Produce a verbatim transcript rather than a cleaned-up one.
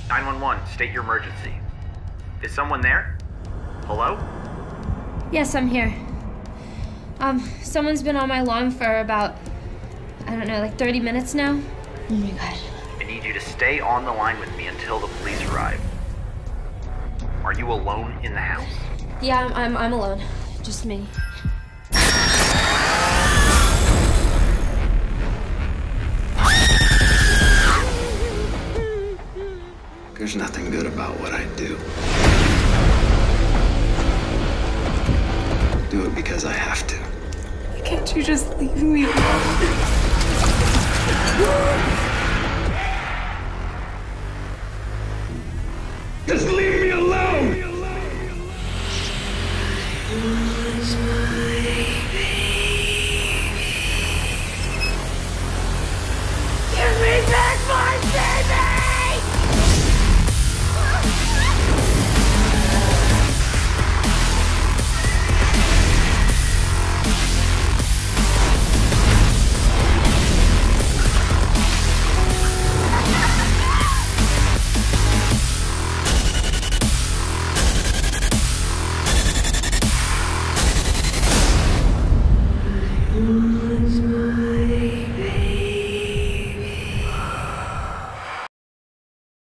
nine one one, state your emergency. Is someone there? Hello? Yes, I'm here. Um, someone's been on my lawn for about, I don't know, like thirty minutes now. Oh my god. I need you to stay on the line with me until the police arrive. Are you alone in the house? Yeah, I'm, I'm, I'm alone. Just me. There's nothing good about what I do. I do it because I have to. Why can't you just leave me alone? Just leave